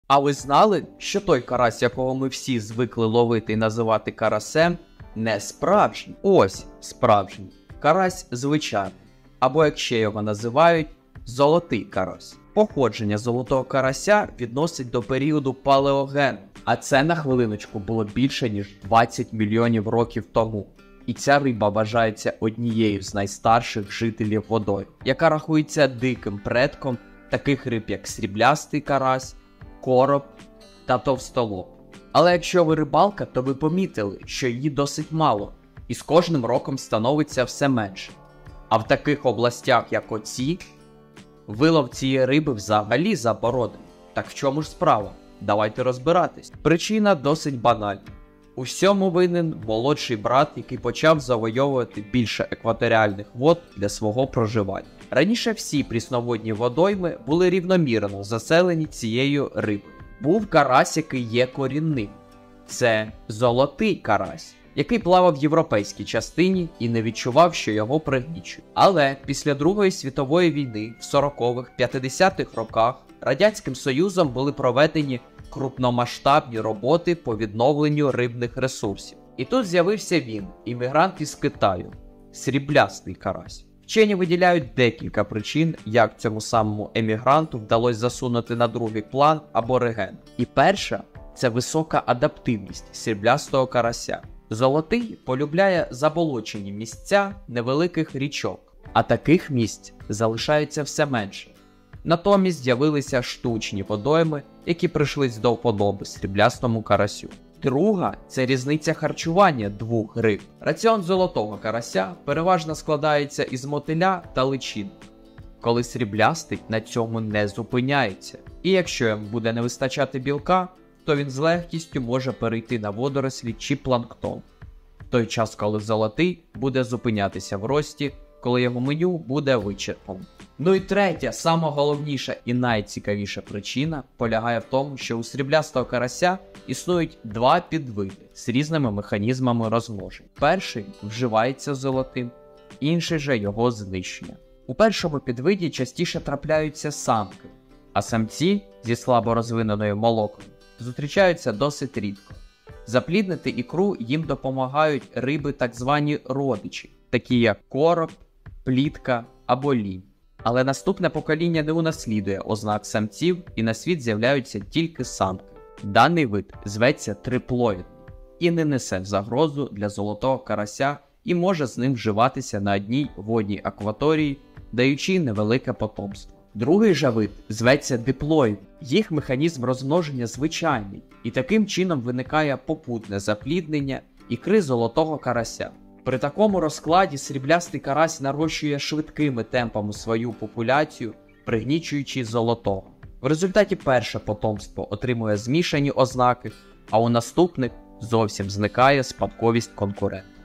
А ви знали, що той карась, якого ми всі звикли ловити і називати карасем, не справжній? Ось справжній. Карась звичайний. Або, як ще його називають, золотий карась. Походження золотого карася відносить до періоду палеогену. А це, на хвилиночку, було більше, ніж 20 мільйонів років тому. І ця риба вважається однією з найстарших жителів водою, яка рахується диким предком таких риб, як сріблястий карась, короб та товстолоб. Але якщо ви рибалка, то ви помітили, що її досить мало, і з кожним роком становиться все менше. А в таких областях, як оці, вилов цієї риби взагалі заборонений. Так в чому ж справа? Давайте розбиратись. Причина досить банальна. У всьому винен молодший брат, який почав завойовувати більше екваторіальних вод для свого проживання. Раніше всі прісноводні водойми були рівномірно заселені цією рибою. Був карась, який є корінним. Це золотий карась, який плавав в європейській частині і не відчував, що його пригнічують. Але після Другої світової війни в 40-х, 50-х роках Радянським Союзом були проведені крупномасштабні роботи по відновленню рибних ресурсів. І тут з'явився він, іммігрант із Китаю, сріблястий карась. Вчені виділяють декілька причин, як цьому самому емігранту вдалося засунути на другий план або реген. І перша – це висока адаптивність сріблястого карася. Золотий полюбляє заболочені місця невеликих річок, а таких місць залишається все менше. Натомість з'явилися штучні водойми, які прийшлись до вподоби сріблястому карасю. Друга – це різниця харчування двох риб. Раціон золотого карася переважно складається із мотиля та личини, коли сріблястий на цьому не зупиняється. І якщо йому буде не вистачати білка, то він з легкістю може перейти на водорослі чи планктон. В той час, коли золотий буде зупинятися в рості, коли його меню буде вичерпано. Ну і третя, сама головніша і найцікавіша причина полягає в тому, що у сріблястого карася існують два підвиди з різними механізмами розмноження. Перший вживається золотим, інший же його знищення. У першому підвиді частіше трапляються самки, а самці зі слабо розвиненою молокою зустрічаються досить рідко. Запліднити ікру їм допомагають риби так звані родичі, такі як короб, плітка або лінь. Але наступне покоління не унаслідує ознак самців і на світ з'являються тільки самки. Даний вид зветься триплоїдний і не несе загрозу для золотого карася і може з ним вживатися на одній водній акваторії, даючи невелике потомство. Другий же вид зветься диплоїдний. Їх механізм розмноження звичайний, і таким чином виникає попутне запліднення ікри золотого карася. При такому розкладі сріблястий карась нарощує швидкими темпами свою популяцію, пригнічуючи золотого. В результаті перше потомство отримує змішані ознаки, а у наступних зовсім зникає спадковість конкурента.